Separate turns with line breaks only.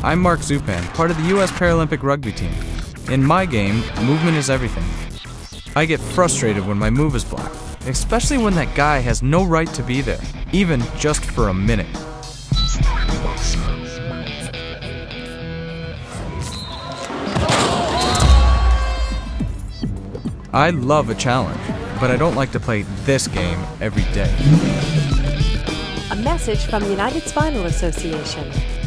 I'm Mark Zupan, part of the US Paralympic rugby team. In my game, movement is everything. I get frustrated when my move is blocked, especially when that guy has no right to be there, even just for a minute. I love a challenge, but I don't like to play this game every day.
A message from the United Spinal Association.